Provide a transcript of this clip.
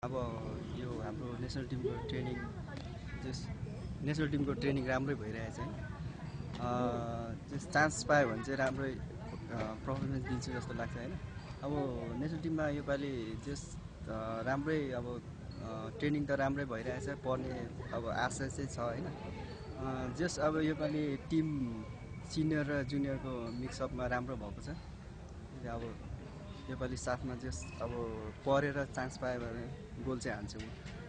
अब यो हाम्रो नेसनल टिमको ट्रेनिङ नेसनल टिमको ट्रेनिङ राम्रै भइरहेछ हैन। चान्स पायो भने चाहिँ राम्रै पर्फर्मेन्स दिन्छु जस्तो लाग्छ हैन। अब नेसनल टिममा योपालि राम्रै अब ट्रेनिङ त राम्रै भइरहेछ, पर्ने अब आशा चाहिँ छ हैन। अब योपालि टिम सिनियर र जुनियरको मिक्सअपमा राम्रो भएको छ। अब योपालि साथमा अब परेर चान्स पायो भने गोल चाहिँ हान्छु म।